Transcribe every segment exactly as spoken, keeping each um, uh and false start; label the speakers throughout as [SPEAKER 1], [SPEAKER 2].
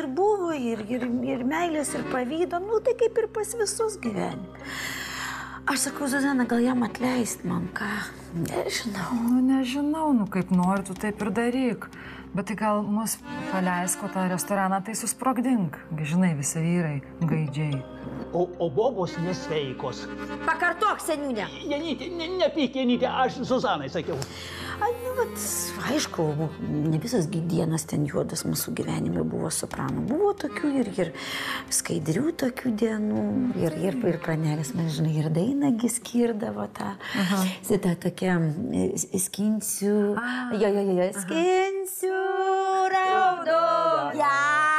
[SPEAKER 1] ir buvo, ir, ir, ir meilės, ir pavydo, nu tai kaip ir pas visus gyvenime. Aš sakau, Zuzana, gal jam atleist man, ką? Nežinau.
[SPEAKER 2] Nu, nežinau, nu kaip nori, tu taip ir daryk. Bet tai gal mus paleisko tą restoraną, tai susprogdink. Žinai, visi vyrai, gaidžiai.
[SPEAKER 3] O, o bobos nesveikos.
[SPEAKER 1] Pakartok, seniūnė.
[SPEAKER 3] Janytė, ne, nepyk, Janytė, aš Zuzanai sakiau.
[SPEAKER 1] A, nu, vat, aišku, ne visas dienas ten juodas mūsų gyvenime buvo, soprano. Buvo tokių ir, ir skaidrių tokių dienų, ir, ir, ir pranelės, man žinai, ir dainagi skirdavo tą. Zita tokia, skinsiu, jo, jo, jo, skinsiu raudoną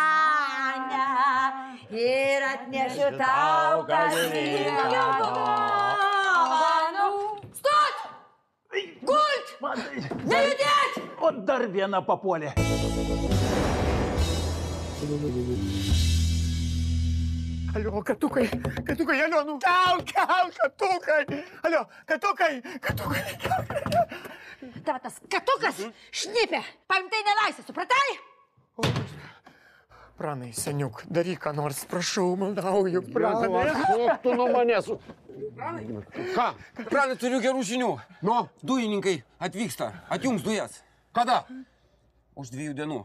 [SPEAKER 1] ir atnešiu tau kasdieną dovanų. Stot! Gult! Nejudėt!
[SPEAKER 3] O dar viena papuolė.
[SPEAKER 4] Alio, katukai, katukai, alio, nu, kel, kel, katukai. Alio, katukai, katukai, kel.
[SPEAKER 1] Tavo tas katukas šnipė, paimtai nelaisvę, supratai?
[SPEAKER 4] O, Pranai, seniuk, daryk ką nors, prašau, maldauju, Pranai.
[SPEAKER 5] Koks tu nuo manęs? Ką?
[SPEAKER 6] Pranai, turiu gerų žinių.
[SPEAKER 5] Nu?
[SPEAKER 6] Dujininkai atvyksta, atjungs dujas.
[SPEAKER 5] Kada?
[SPEAKER 6] Už dviejų dienų.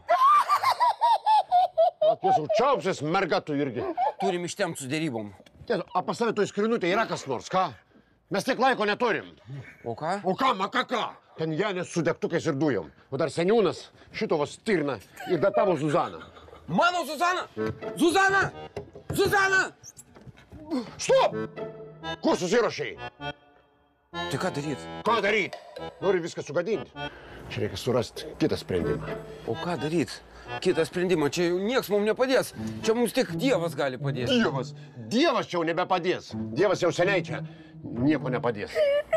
[SPEAKER 5] Tiesiog čiaupsies, merga tu irgi.
[SPEAKER 6] Turim ištempt su dėrybom.
[SPEAKER 5] Tiesiog, a pas tave toj skrinutė yra kas nors, ką? Mes tiek laiko neturim.
[SPEAKER 6] O ką?
[SPEAKER 5] O ką, maka ką? Ten Janės su degtukais ir dujom. O dar seniūnas, šito va stirna ir dar tavo Zuzana.
[SPEAKER 6] Mano Zuzana! Zuzana! Zuzana!
[SPEAKER 5] Stop! Kur susirašai?
[SPEAKER 6] Tai ką daryt?
[SPEAKER 5] Ką daryt? Nori viską sugadinti. Čia reikia surasti kitą sprendimą.
[SPEAKER 6] O ką daryt? Kitą sprendimą. Čia jau nieks mums nepadės. Čia mums tik Dievas gali padėti.
[SPEAKER 5] Dievas! Dievas čia jau nebepadės. Dievas jau seniai čia nieko nepadės.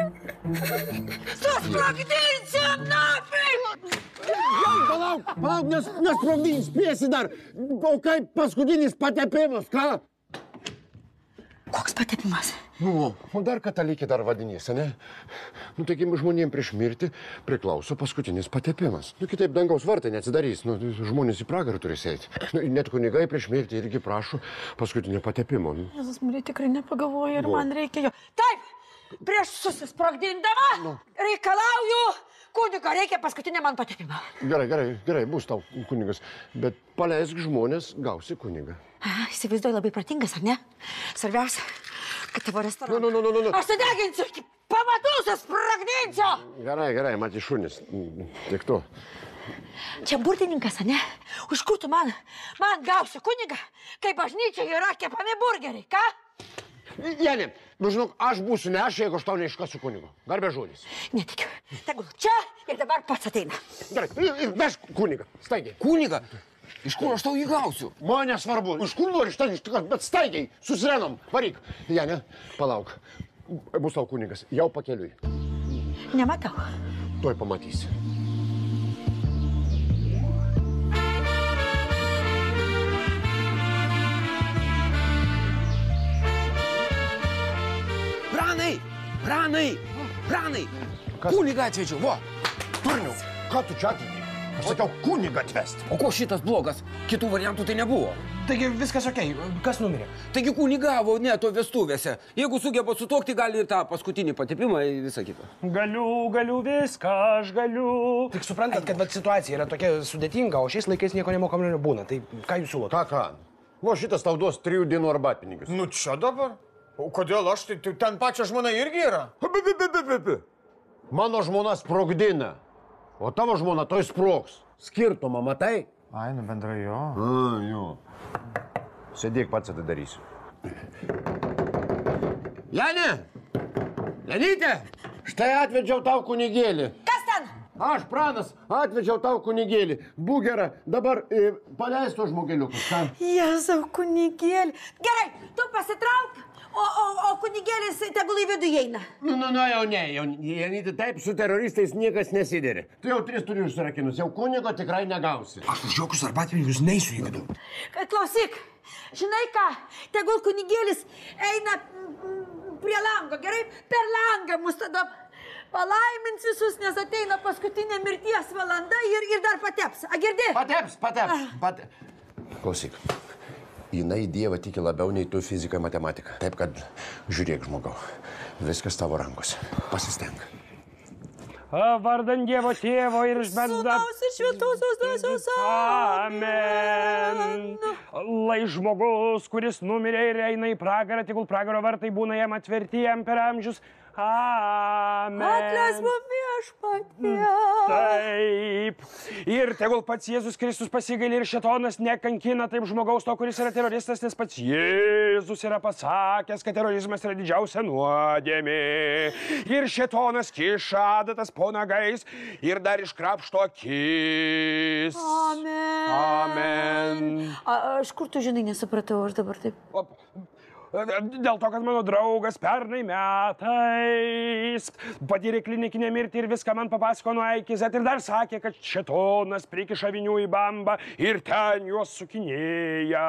[SPEAKER 1] Susprogdinsim nafig!
[SPEAKER 5] Palauk, palauk, nes, nesprogdins, spėsi dar. O kaip paskutinis patepimas, ką?
[SPEAKER 1] Koks patepimas?
[SPEAKER 5] Nu, o dar katalikė dar vadinys, ne? Nu, taigi žmonėm prieš mirtį priklauso paskutinis patepimas. Nu, kitaip dangaus vartai neatsidarys, nu, žmonės į pragarą turi sėti. Nu, net kunigai prieš mirtį irgi prašo paskutinio patepimo.
[SPEAKER 2] Jėzus, Marija, tikrai nepagalvoja ir man reikia jo.
[SPEAKER 1] Taip, prieš susisprogdindama
[SPEAKER 5] Nu.
[SPEAKER 1] reikalauju kunigo, reikia paskutinę man patepimą.
[SPEAKER 5] Gerai, gerai, gerai, bus tau kunigas, bet paleisk žmonės, gausi kunigą.
[SPEAKER 1] A, įsivaizduoju, labai pratingas, ar ne? Svarbiausia, kad tavo restoraną.
[SPEAKER 5] Nu, nu, nu, nu, nu.
[SPEAKER 1] Aš sudeginsiu, iki pamatų susprogdinsiu.
[SPEAKER 5] Gerai, gerai, matys šunis, tik tu.
[SPEAKER 1] Čia burtininkas, ar ne? Už kur tu man, man gausi kunigą, kai bažnyčioje yra kepami burgeriai, ką?
[SPEAKER 5] Janė, nu žinok, aš būsiu ne aš, jeigu aš tau neiškasiu kunigo. Garbė žodis.
[SPEAKER 1] Netikiu. Tegul čia ir dabar pats ateina.
[SPEAKER 5] Gerai, vežk kunigą, staigiai.
[SPEAKER 6] Kuniga? Iš kur aš tau jį gausiu?
[SPEAKER 5] Man nesvarbu, iš kur nori, štai, bet staigiai, susirenom, varyk. Janė, palauk, bus tau kunigas, jau pakeliui.
[SPEAKER 1] Nematau.
[SPEAKER 5] Tuoj pamatysi.
[SPEAKER 6] Pranai! Pranai! Pranai! Kunigą atvečiau, vo!
[SPEAKER 5] Turniau, ką tu čia atvedai? Aš sakiau, kunigą atvesti.
[SPEAKER 6] O ko šitas blogas? Kitų variantų tai nebuvo.
[SPEAKER 4] Taigi viskas okei, kas numirė?
[SPEAKER 6] Taigi kunigavo neto vestuvėse. Jeigu sugeba sutuokti, gali ir tą paskutinį patepimą ir visą kitą.
[SPEAKER 4] Galiu, galiu viską, aš galiu. Tik suprantat, kad vat, situacija yra tokia sudėtinga, o šiais laikais nieko nemokamo nebūna. Tai ką jūs siūlote?
[SPEAKER 5] Ką, ką? O šitas tau duos trijų dienų arbatpinigius.
[SPEAKER 4] Nu čia dabar? O kodėl aš? Tai, tai ten pačia žmona irgi yra?
[SPEAKER 5] Bi, bi, bi, bi, bi. Mano žmona sprogdina, o tavo žmona toj sprogs. Skirtumą matai?
[SPEAKER 4] Ai, nu bendrai jo.
[SPEAKER 5] A, jo. Sėdėk pats atidarysiu. Janė! Janytė! Štai atvedžiau tau kunigėlį.
[SPEAKER 1] Kas ten?
[SPEAKER 5] Aš, Pranas, atvedžiau tau kunigėlį. Būgera, dabar e, paleisto žmogeliukus. Ką?
[SPEAKER 1] Jėzau, kunigėlį. Gerai, tu pasitrauk, o, o, o kunigėlis tegul į vidų įeina.
[SPEAKER 5] Nu, nu, nu, jau ne, jau, Janytė, taip su teroristais niekas nesideri. Tu jau tris turi užsirakinus, jau kunigo tikrai negausi.
[SPEAKER 4] Aš už jokius arbatpinigius neisiu į vidų.
[SPEAKER 1] Klausyk, žinai ką, tegul kunigėlis eina prie lango, gerai? Per langą mus tada palaimins visus, nes ateina paskutinė mirties valanda ir, ir dar pateps. A, girdi?
[SPEAKER 5] Pateps, pateps. Pate... Klausyk. Jinai Dievą tiki labiau nei tu fiziką ir matematiką. Taip, kad žiūrėk, žmogau. Viskas tavo rankose. Pasistenk.
[SPEAKER 7] Vardan Dievo Tėvo ir iš bendra...
[SPEAKER 1] Sūnaus ir šventosios dvasios.
[SPEAKER 7] Amen. Lai žmogus, kuris numirė ir eina į pragarą, tegul pragaro vartai būna jam atverti jam per amžius. Amen.
[SPEAKER 1] Atleisk man viešpatie.
[SPEAKER 7] Taip. Ir tegul pats Jėzus Kristus pasigaili ir šėtonas nekankina taip žmogaus to, kuris yra teroristas, nes pats Jėzus yra pasakęs, kad terorizmas yra didžiausia nuodėmė. Ir šėtonas kiša adatas po nagais ir dar iškrapšto akis.
[SPEAKER 1] Amen.
[SPEAKER 7] Amen.
[SPEAKER 1] A, aš kur tu žinai, nesupratau, aš dabar taip.
[SPEAKER 7] O, dėl to, kad mano draugas pernai metais patyrė klinikinę mirtį ir viską man papasako nuo A iki Z ir dar sakė, kad šėtonas prikiša avinių į bambą ir ten juos sukinėja.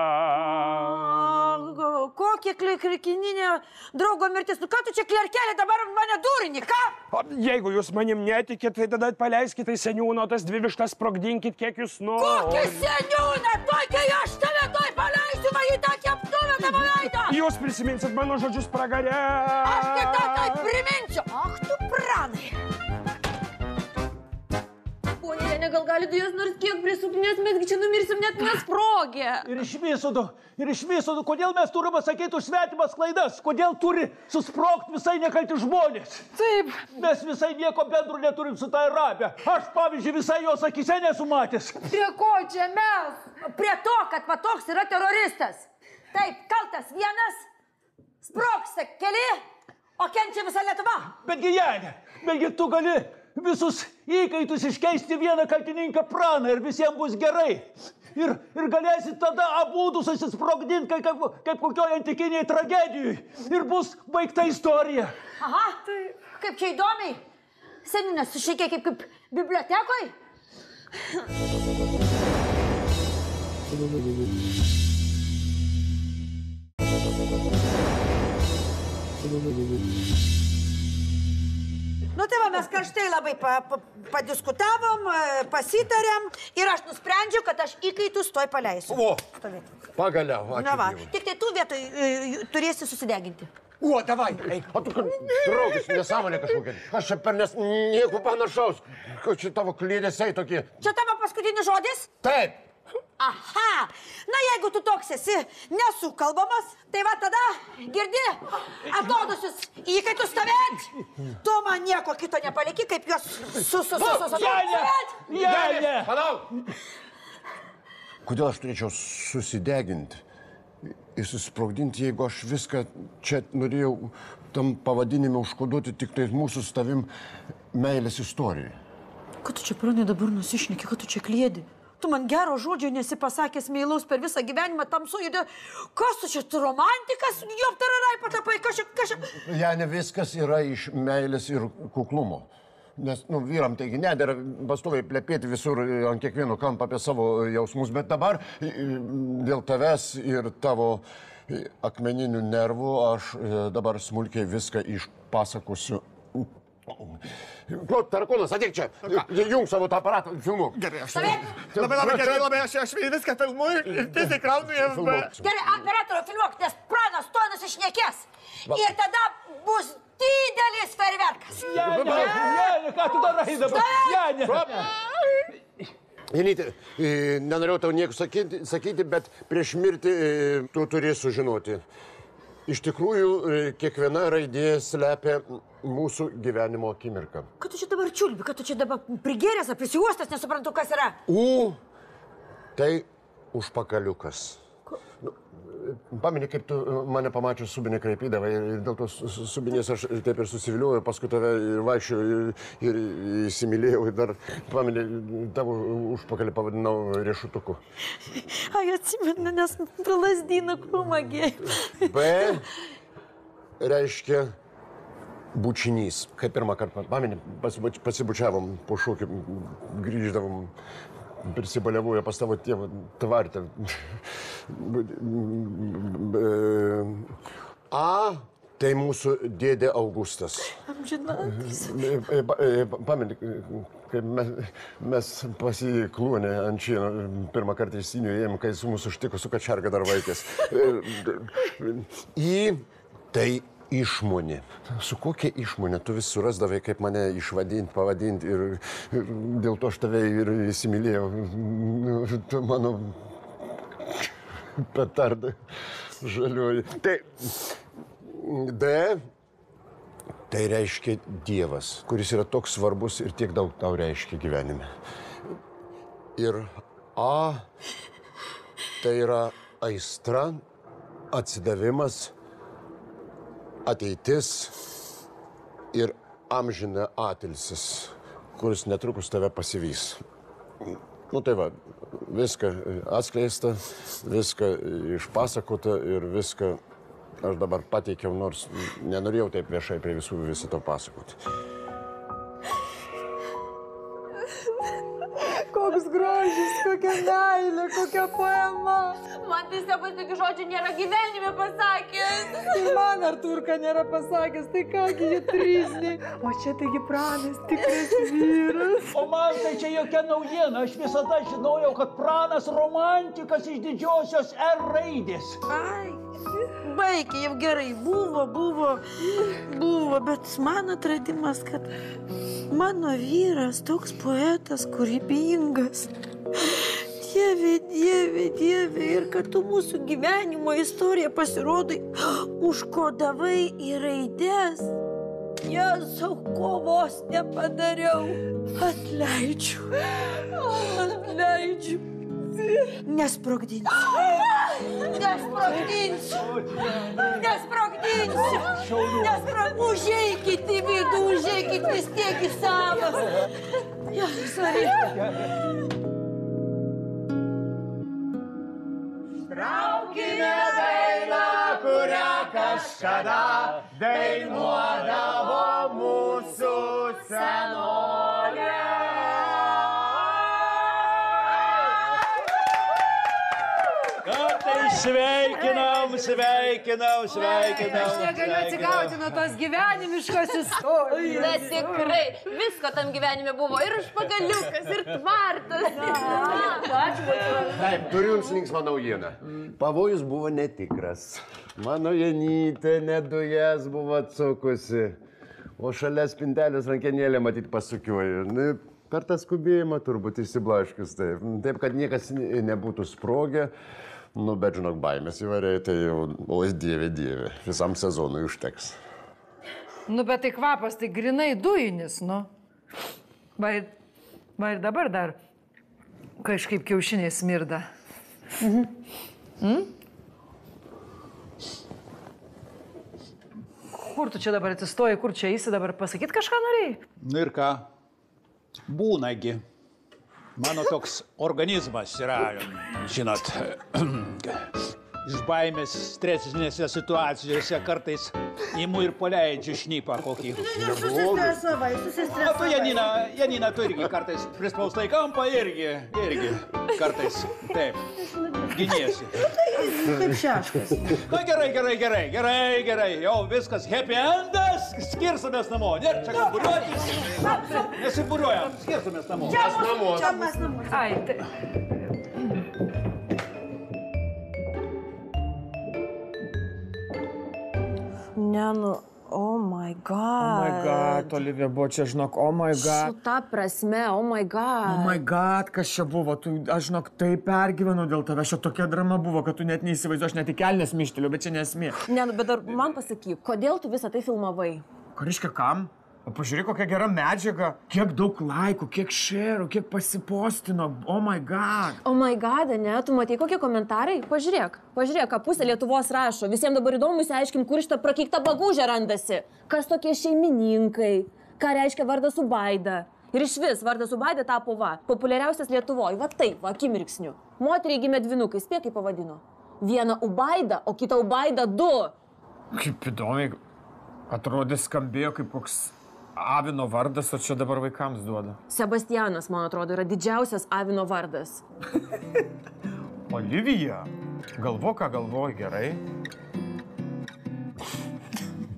[SPEAKER 1] Kokia klinikinė draugo mirtis? Nu ką tu čia klerkelė dabar mane durini, ką?
[SPEAKER 7] O, jeigu jūs manim netikit, tai tada paleiskite į seniūno, tas dvi vištas sprogdinkit, kiek jūs norite.
[SPEAKER 1] Kokį seniūną? Tokia aš tave toj paleisiu, man į tą keptuvę tavo veidą.
[SPEAKER 7] Jūs prisiminsit mano žodžius pragare.
[SPEAKER 1] Aš tik tą tai priminsiu. Ach tu pranai. Ponia Jenė, gal gali dujas nors kiek prisuknės, mesgi čia numirsim net nesprogę.
[SPEAKER 3] Ir iš viso, du, ir iš viso, du, kodėl mes turime sakyti už svetimas klaidas? Kodėl turi susprogti visai nekalti žmonės?
[SPEAKER 2] Taip.
[SPEAKER 3] Mes visai nieko bendro neturim su tai Arabė. Aš, pavyzdžiui, visai jos akise nesu matęs.
[SPEAKER 2] Prie ko čia mes?
[SPEAKER 1] Prie to, kad va toks yra teroristas. Taip, kaltas vienas, sprogsta keli, o kenčia visa Lietuva.
[SPEAKER 3] Betgi, Janė, betgi tu gali visus įkaitus iškeisti vieną kaltininką praną ir visiems bus gerai. Ir, ir galėsi tada abudu susisprogdinti kaip, kaip, kaip kokioje antikiniai tragedijai. Ir bus baigta istorija.
[SPEAKER 1] Aha, tai kaip čia įdomiai. Seniūnas sušikė kaip, kaip bibliotekoj. Nu tai va, mes karštai labai pa, pa, padiskutavom, pasitarėm ir aš nusprendžiu, kad aš įkaitus toj paleisiu.
[SPEAKER 5] O,
[SPEAKER 1] Stovėti.
[SPEAKER 5] pagaliau, ačiū
[SPEAKER 1] Na va,
[SPEAKER 5] Dievui.
[SPEAKER 1] tik tai tu vietoj e, turėsi susideginti.
[SPEAKER 4] O, davai, eik.
[SPEAKER 5] O tu, draugas, nesąmonė kažkokia. Aš čia per nes nieko panašaus. Ko čia tavo klėdėsiai tokie?
[SPEAKER 1] Čia tavo paskutinis žodis?
[SPEAKER 5] Taip.
[SPEAKER 1] Aha, na jeigu tu toks esi nesukalbamas, tai va tada, girdi, atodusius įkaitus stovėt, tu man nieko kito nepaliki, kaip juos su, su, su, su, su,
[SPEAKER 3] Janė! Janė!
[SPEAKER 5] Palauk! Kodėl aš turėčiau susideginti ir susprogdinti, jeigu aš viską čia norėjau tam pavadinime užkoduoti tik tai mūsų su tavim meilės istorijai?
[SPEAKER 1] Ką tu čia pranai dabar nusišneki, ką tu čia kliedi? Tu man gero žodžio nesi pasakęs meilaus per visą gyvenimą tamsu ir kas tu čia, tu romantikas, joptararai patapai, kas čia, kas čia...
[SPEAKER 5] Janė, viskas yra iš meilės ir kuklumo. Nes, nu, vyram taigi nedėra pastoviai plepėti visur ant kiekvieno kampo apie savo jausmus, bet dabar dėl tavęs ir tavo akmeninių nervų aš dabar smulkiai viską išpasakosiu. Klot, Tarakonas, ateik čia. Jung savo tą aparatą, filmuok.
[SPEAKER 4] Gerai, aš... Labai, labai gerai, labai, aš, aš viską filmuoju ir tiesiai kraunu į F B.
[SPEAKER 1] Gerai, operatorių filmuok, nes pranas to nusišnekės. Ir tada bus didelis fejerverkas.
[SPEAKER 3] Janė, Janė, ką tu darai dabar? Janė!
[SPEAKER 5] Jenytė, nenorėjau tau nieko sakyti, sakyti, bet prieš mirtį tu turi sužinoti. Iš tikrųjų, kiekviena raidė slepia mūsų gyvenimo akimirką.
[SPEAKER 1] Ką tu čia dabar čiulbi, kad tu čia dabar prigėręs, prisiuostas, nesuprantu, kas yra.
[SPEAKER 5] U, tai užpakaliukas. Nu, pameni, kaip tu mane pamačius subinę kreipydavai ir dėl tos subinės aš taip ir susiviliuoju, paskui tave vaikščiau ir, ir įsimylėjau ir dar, pameni, tavo užpakalį pavadinau riešutuku.
[SPEAKER 1] Ai, atsimenu, nes pralasdyną krūmagė.
[SPEAKER 5] B reiškia bučinys. Kai pirmą kartą, pameni, pasibučiavom po šūkį, grįždavom, prisibaliavoja pas tavo tėvą tvartę. A Tai mūsų dėdė Augustas.
[SPEAKER 1] Amžinatis.
[SPEAKER 5] Pameni, kai mes, mes pasiklūnė ant šieno, pirmą kartą įsinėjom, kai su mūsų užtiko su kačerga dar vaikės. Į tai išmonė. Su kokia išmonė tu vis surasdavai, kaip mane išvadinti, pavadinti ir, ir dėl to aš tave ir įsimylėjau. Tu mano petarda žalioji. Tai D, tai reiškia Dievas, kuris yra toks svarbus ir tiek daug tau reiškia gyvenime. Ir A, tai yra aistra, atsidavimas, ateitis ir amžina atilsis, kuris netrukus tave pasivys. Nu tai va, viską atskleista, viską išpasakota ir viską aš dabar pateikiau, nors nenorėjau taip viešai prie visų visą to pasakoti.
[SPEAKER 2] Koks grožis, kokia meilė, kokia poema.
[SPEAKER 8] Man tai Sebas tokių žodžių nėra gyvenime pasakęs.
[SPEAKER 2] Ir man Arturka nėra pasakęs, tai kągi jie trysniai. O čia taigi Pranas, tikras vyras.
[SPEAKER 3] O man tai čia jokia naujiena. Aš visada žinojau, kad Pranas romantikas iš didžiosios R raidės.
[SPEAKER 1] Ai, baigi, jau gerai. Buvo, buvo, buvo, bet man atradimas, kad mano vyras toks poetas, kūrybingas. Dieve, dieve, dieve, ir kad tu mūsų gyvenimo istoriją pasirodai, užkodavai į raides. Jėzau, kovos nepadariau. Atleidžiu, atleidžiu. Nesprogdinsiu. Nesprogdinsiu. Nesprogdinsiu. Nesprogdinsiu. Užeikit į vidų, užeikit vis tiek į savas. Jėzus, ar
[SPEAKER 4] Traukime dainą, kurią kažkada dainuodavo mūsų senolė.
[SPEAKER 3] Tai sveikinam, sveikinam, sveikinam.
[SPEAKER 2] Aš negaliu atsigauti nuo tos gyvenimiškos istorijos.
[SPEAKER 8] Bet tikrai, visko tam gyvenime buvo. Ir užpagaliukas, ir tvartas.
[SPEAKER 5] Taip, turiu jums linksmą naujieną. Pavojus buvo netikras. Mano Janytė nedujas buvo atsukusi, o šalia spintelės rankenėlė matyt pasukiojo. Per tą skubėjimą turbūt išsiblaškius taip. Taip, kad niekas nebūtų sprogę. Nu, bet žinok, baimės įvarė, tai jau, o dieve, dieve, visam sezonui užteks.
[SPEAKER 2] Nu, bet tai kvapas, tai grinai dujinis, nu. Va ir, va ir dabar dar kažkaip kiaušiniai smirda. Mhm. Mm? Kur tu čia dabar atsistoji, kur čia eisi dabar pasakyt kažką norėjai?
[SPEAKER 3] Nu ir ką? Būnagi. Mano toks organizmas yra, žinot, iš baimės stresinėse situacijose kartais imu ir paleidžiu šnipą kokį.
[SPEAKER 1] Susistresavai, susistresavai.
[SPEAKER 3] O tu, Janina, Janina, tu irgi kartais prispaustai kampą, irgi, irgi kartais, taip, giniesi.
[SPEAKER 1] Kaip šeškas.
[SPEAKER 3] Na gerai, gerai, gerai, gerai, gerai, jau viskas, happy endas, skirsimės namo, nėra čia kas buriuoti. Nesiburiuojam, skirsimės namo.
[SPEAKER 1] Čia mūsų, čia mes namus.
[SPEAKER 2] Ai, tai...
[SPEAKER 8] Ne, nu, oh my god.
[SPEAKER 7] Oh my god, Olivija buvo čia, žinok, oh my god.
[SPEAKER 8] Su ta prasme, oh my god.
[SPEAKER 7] Oh my god, kas čia buvo, tu, aš žinok, taip pergyvenu dėl tave, šio tokia drama buvo, kad tu net neįsivaizduoji, aš net į kelnes mišteliu, bet čia nesmė.
[SPEAKER 8] Ne, nu, bet dar man pasakyk, kodėl tu visą tai filmavai?
[SPEAKER 7] Kariškia, kam? O pažiūrėk, kokia gera medžiaga, kiek daug laikų, kiek šerų, kiek pasipostino, oh my god.
[SPEAKER 8] Oh my god, ne, tu matei kokie komentarai? Pažiūrėk, pažiūrėk, ką pusė Lietuvos rašo. Visiems dabar įdomu išsiaiškinti, kur šitą prakeikta bagužė randasi. Kas tokie šeimininkai, ką reiškia vardas Ubaida. Ir iš vis vardas Ubaida tapo va, populiariausias Lietuvoje, va taip, va, akimirksniu. Moteriai gimė dvinukai, spėk kaip pavadino. Vieną Ubaida, o kitą Ubaida du.
[SPEAKER 7] Kaip įdomiai, atrodė skambėjo kaip koks Avino vardas, o čia dabar vaikams duoda.
[SPEAKER 8] Sebastianas, man atrodo, yra didžiausias Avino vardas.
[SPEAKER 7] Olivija, galvo, ką galvoji, gerai?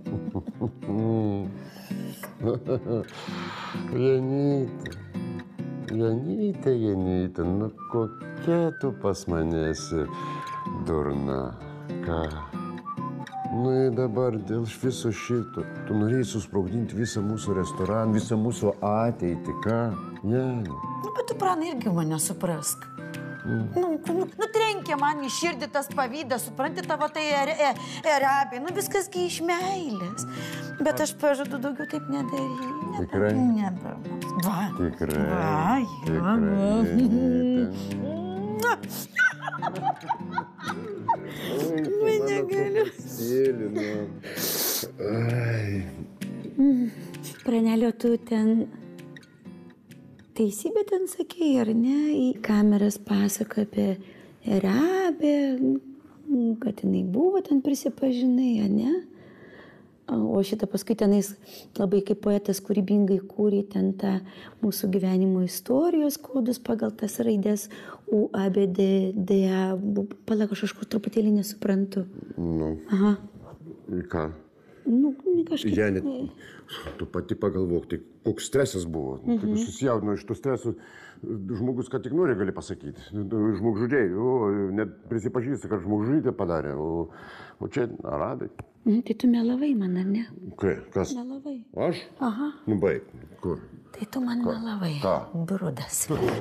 [SPEAKER 5] Janytė, Janytė, Janytė, nu kokia tu pas manėsi durna, ką? Nu ir dabar dėl viso šito, tu norėjai susprogdinti visą mūsų restoraną, visą mūsų ateitį, ką? Janė.
[SPEAKER 1] Nu, bet tu, Pranai, irgi mane suprask. Mm. Nu, nu, nu, trenkė man į širdį tas pavydas, supranti, tavo tai erabiai, nu viskas gi iš meilės. Bet aš pažadu daugiau taip nedaryti.
[SPEAKER 5] Tikrai?
[SPEAKER 1] Nebe. Va.
[SPEAKER 5] Tikrai.
[SPEAKER 1] Va,
[SPEAKER 5] Tikrai. Negaliu.
[SPEAKER 1] Pranelio, tu ten teisybę ten sakei, ar ne? Į kameras pasako apie Erabę, kad jinai buvo ten prisipažinai, ar ne? O šitą paskui tenais labai kaip poetas kūrybingai kūrė ten tą mūsų gyvenimo istorijos kodus pagal tas raidės U, A, B, D, D, A. Palauk, aš kažkur truputėlį nesuprantu.
[SPEAKER 5] Nu.
[SPEAKER 1] Aha.
[SPEAKER 5] Ir ką?
[SPEAKER 1] Nu, kažkaip.
[SPEAKER 5] Janė, tu pati pagalvok, tai koks stresas buvo. Mhm. Taip susijaudino iš tų stresų. Žmogus, ką tik nori, gali pasakyti. Žmogžudžiai, o net prisipažįsta, kad žmogžudžiai padarė. O, o čia arabai.
[SPEAKER 1] Tai tu melavai man, ar ne?
[SPEAKER 5] Kai, kas?
[SPEAKER 1] Melavai.
[SPEAKER 5] Aš?
[SPEAKER 1] Aha.
[SPEAKER 5] Nu, baig. Kur?
[SPEAKER 1] Tai tu man
[SPEAKER 5] Ką?
[SPEAKER 1] melavai.
[SPEAKER 5] Ką?
[SPEAKER 1] Brudas.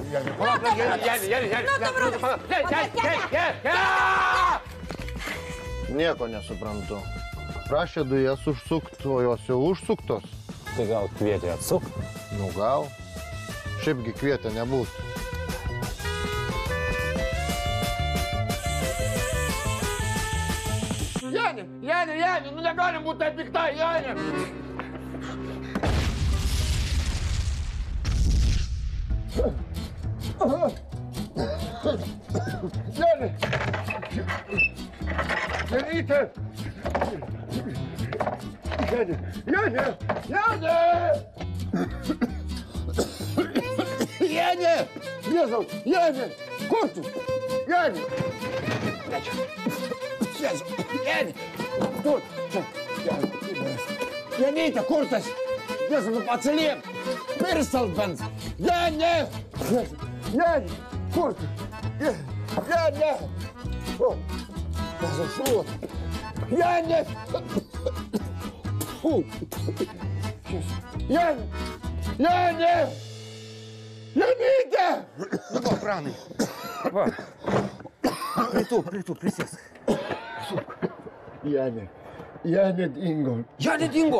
[SPEAKER 9] Nieko nesuprantu. Prašė dujas užsukt, o jos jau užsuktos.
[SPEAKER 10] Tai gal kvietė atsuk?
[SPEAKER 9] Nu gal. Šiaipgi kvietė nebūtų.
[SPEAKER 4] Janė, Janė, Janė, nu negalim būti taip piktai, Janė. Janė. Janytė. Janė, Janė, Janė. Janė. Jėzau, Janė. Kur tu? Janė. Jėzau, Janė. Kur? Čia. Janytė, kur tas? Jėzau, nu atsiliep. Pirstalt bent. Janė. Janė. Kur tu? Janė. O. Jėzau, šluot. Janė. Fu. Janė. Janė. Janytė.
[SPEAKER 6] Nu, va, Pranai. Va. Prie tu, prie tu, prisėsk.
[SPEAKER 5] Janė. Janė dingo.
[SPEAKER 6] Janė dingo.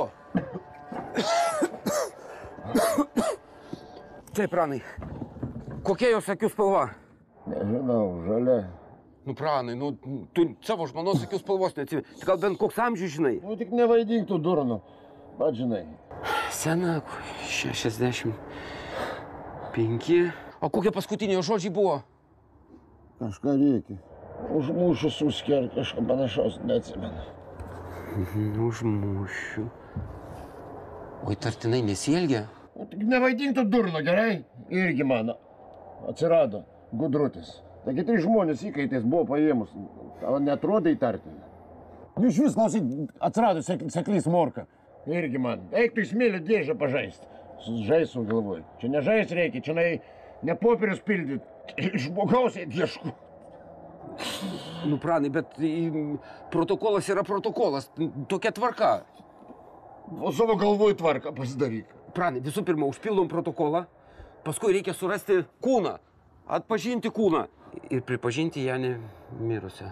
[SPEAKER 6] Taip, Pranai. Kokia jos akių spalva?
[SPEAKER 5] Nežinau, žalia.
[SPEAKER 6] Nu, Pranai, nu, tu savo žmonos akių spalvos neatsimeni. Tai gal bent koks amžius žinai?
[SPEAKER 5] Nu, tik nevaidink tu durnu. Pat žinai.
[SPEAKER 6] Sena, šešiasdešimt penki. O kokie paskutiniai žodžiai buvo?
[SPEAKER 5] Kažką reikia. Užmūšiu susker, kažką panašaus neatsimenu.
[SPEAKER 6] Užmūšiu. O įtartinai nesielgia?
[SPEAKER 5] O tik nevaidink tu durnu, gerai? Irgi mano. Atsirado gudrutis. Taigi trys žmonės įkaitais buvo paėmus. Tau netrodo įtartinai. Jūs vis klausyt, atsirado seklys morka. Irgi man. Eik tu į smėlio dėžę pažaist. Žaisų galvoj. Čia ne žaist reikia, čia ne popierius pildyt. Žmogaus ieškų.
[SPEAKER 6] Nu, Pranai, bet protokolas yra protokolas. Tokia tvarka.
[SPEAKER 5] O savo galvoj tvarką pasidaryk.
[SPEAKER 6] Pranai, visų pirma, užpildom protokolą. Paskui reikia surasti kūną. Atpažinti kūną. Ir pripažinti Janę mirusią.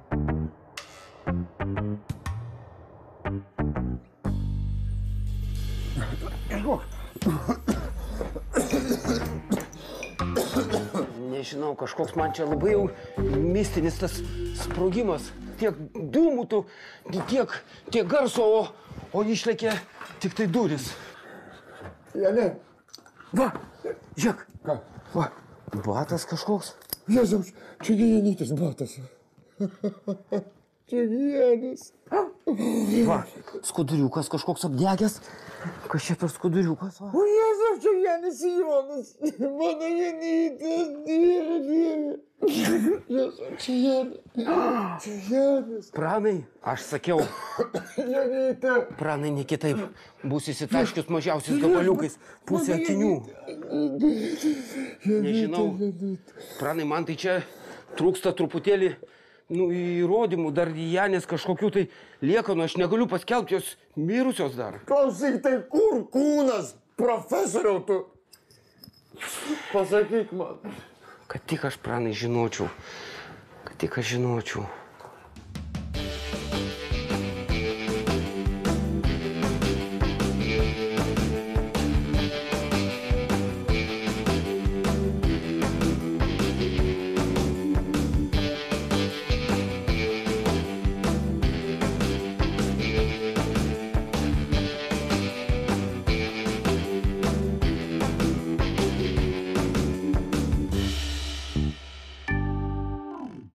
[SPEAKER 6] Nežinau, kažkoks man čia labai jau mistinis tas sprogimas. Tiek dūmų, tiek, tiek garso, o, o išlėkė tik tai duris.
[SPEAKER 5] Janė.
[SPEAKER 6] Va, žiūrėk.
[SPEAKER 5] Ką?
[SPEAKER 6] Va, batas kažkoks.
[SPEAKER 5] Jėzaus, čia Janytės batas. Čia Janės.
[SPEAKER 6] Va, skuduriukas kažkoks apdegęs. Kas čia per skuduriukas?
[SPEAKER 4] O Jėzus, čia Janis Jonas. Mano Janytas, Dieve, Dieve. Jėzus, čia Janis. Čia Janis.
[SPEAKER 6] Pranai, aš sakiau.
[SPEAKER 4] Janytė.
[SPEAKER 6] Pranai, ne kitaip. Bus įsitaškius mažiausiais gabaliukais. Pusė akinių. Nežinau. Pranai, man tai čia trūksta truputėlį nu, įrodymų. Dar Janės kažkokių tai liekanų. Aš negaliu paskelbti, jos mirusios dar.
[SPEAKER 4] Klausyk, tai kur kūnas, profesoriau, tu? Pasakyk man.
[SPEAKER 6] Kad tik aš, Pranai, žinočiau. Kad tik aš žinočiau.